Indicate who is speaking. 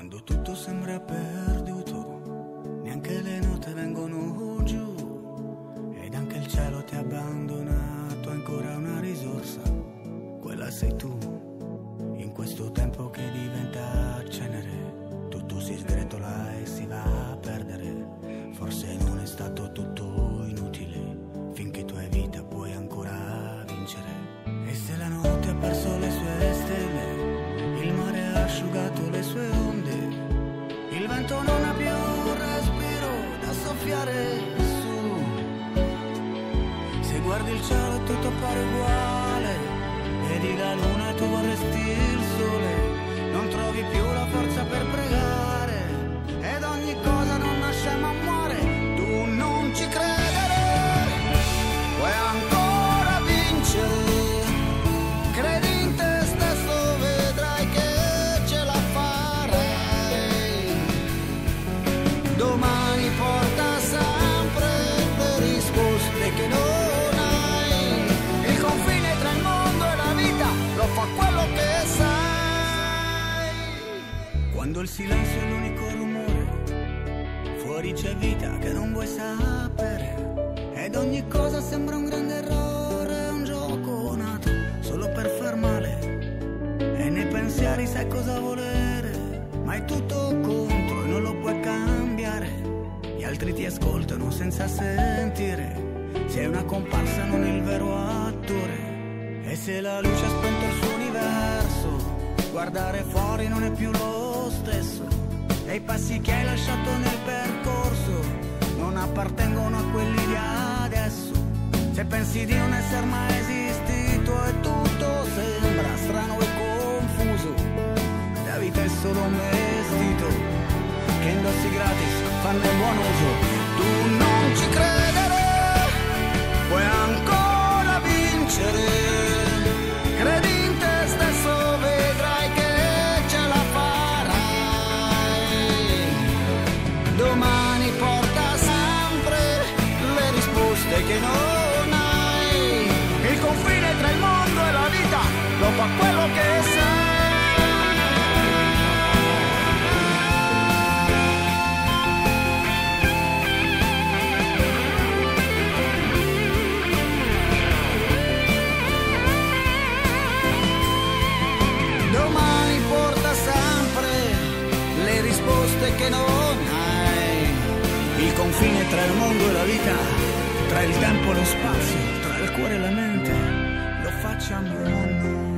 Speaker 1: Quando tutto sembra perduto, neanche le note vengono giù, ed anche il cielo ti ha abbandonato, ancora una risorsa, quella sei tu. In questo tempo che diventa cenere, tutto si sgretola e si va a perdere. Forse non è stato tutto inutile, finché tu hai vita puoi ancora vincere. E se la notte ha perso le sue stelle, il mare ha asciugato le sue onde, il vento non ha più un respiro da soffiare su. Se guardi il cielo tutto appare uguale, vedi la luna e tu vorresti il sole, non trovi più la forza per pregare, ed ogni cosa non nasce ma muore. Tu non ci credere, puoi ancora vincere. Credi in te stesso, vedrai che ce la farai. Domani porta sempre le risposte che non hai. Il confine tra il mondo e la vita lo fa quello che sai. Quando il silenzio è l'unico rumore, fuori c'è vita che non vuoi sapere, ed ogni cosa sembra un grande errore, un gioco nato solo per far male, e nei pensieri sai cosa volere, ma è tutto contro e non lo puoi cambiare. Gli altri ti ascoltano senza sentire, sei una comparsa non il vero attore. E se la luce ha spento il suo universo, guardare fuori non è più lo stesso, e i passi che hai lasciato nel percorso non appartengono a quelli di adesso. Se pensi di non essere mai esistito e tutto sembra strano e confuso, la vita è solo un vestito che indossi gratis, fanno buon uso. Tu non ci credere, puoi ancora vincere. Credi in te stesso, vedrai che ce la farai. Domani porta sempre le risposte che non hai. Il confine tra il mondo e la vita lo fa quello che sai. Domani porta sempre le risposte che non hai. Il confine tra il mondo e la vita, tra il tempo e lo spazio, tra il cuore e la mente, lo facciamo noi.